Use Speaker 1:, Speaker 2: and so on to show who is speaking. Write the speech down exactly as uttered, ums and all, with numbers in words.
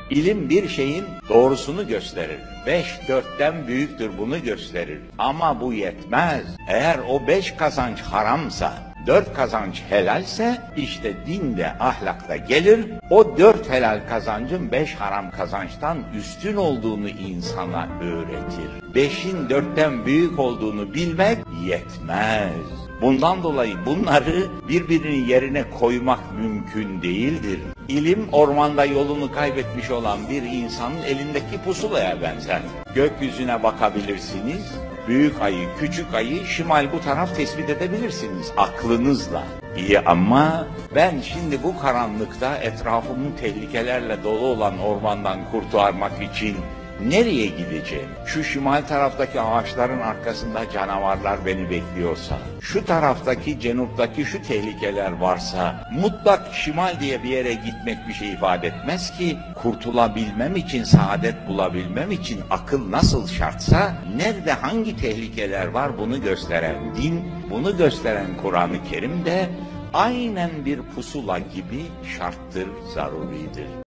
Speaker 1: İlim bir şeyin doğrusunu gösterir. Beş dörtten büyüktür bunu gösterir. Ama bu yetmez. Eğer o beş kazanç haramsa, dört kazanç helalse, işte dinde, ahlakta gelir, o dört helal kazancın beş haram kazançtan üstün olduğunu insana öğretir. Beşin dörtten büyük olduğunu bilmek yetmez. Bundan dolayı bunları birbirinin yerine koymak mümkün değildir. İlim, ormanda yolunu kaybetmiş olan bir insanın elindeki pusulaya benzer. Gökyüzüne bakabilirsiniz, büyük ayı, küçük ayı, şimal bu taraf tespit edebilirsiniz aklınızla. İyi ama ben şimdi bu karanlıkta etrafımın tehlikelerle dolu olan ormandan kurtarmak için nereye gideceğim? Şu şimal taraftaki ağaçların arkasında canavarlar beni bekliyorsa, şu taraftaki, cenuptaki şu tehlikeler varsa, mutlak şimal diye bir yere gitmek bir şey ifade etmez ki. Kurtulabilmem için, saadet bulabilmem için akıl nasıl şartsa, nerede hangi tehlikeler var bunu gösteren din, bunu gösteren Kur'an-ı Kerim de aynen bir pusula gibi şarttır, zaruridir.